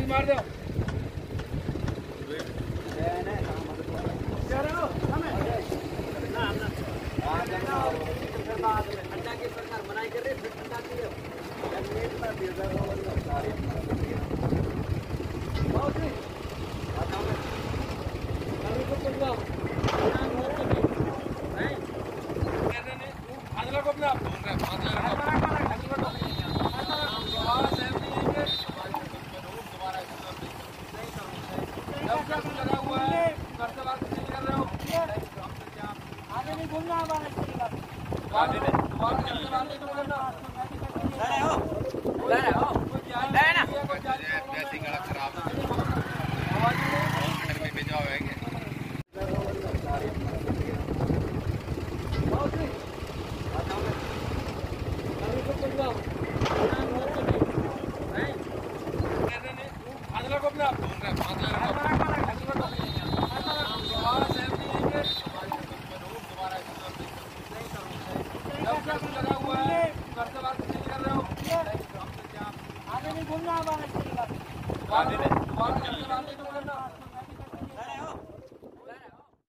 मार दो। ठंडा की सरकार मनाई कर रही है, फिर ठंडा की आगे नहीं घूमना हमारा आगे नहीं घूमना हमारा